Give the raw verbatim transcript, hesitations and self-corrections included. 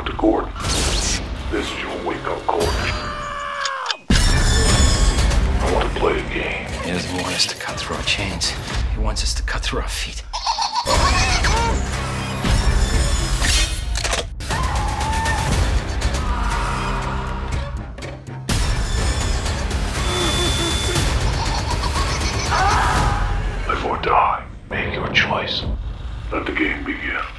Doctor Gordon. This is your wake-up call. I want to play a game. He doesn't want us to cut through our chains. He wants us to cut through our feet. Live or die. Make your choice. Let the game begin.